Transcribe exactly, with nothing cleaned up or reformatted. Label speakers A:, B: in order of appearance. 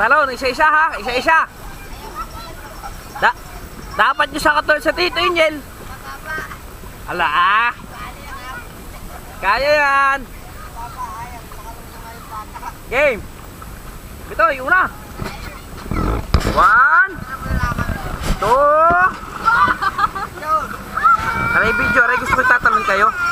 A: Talon, isa-isa ha, isa-isa. Da dapat nyo sa katulad sa Tito Angel. Ala ah. Kaya yan. Game. Ito, yung una. One. Two. Aray video, aray gusto ko itatanong kayo.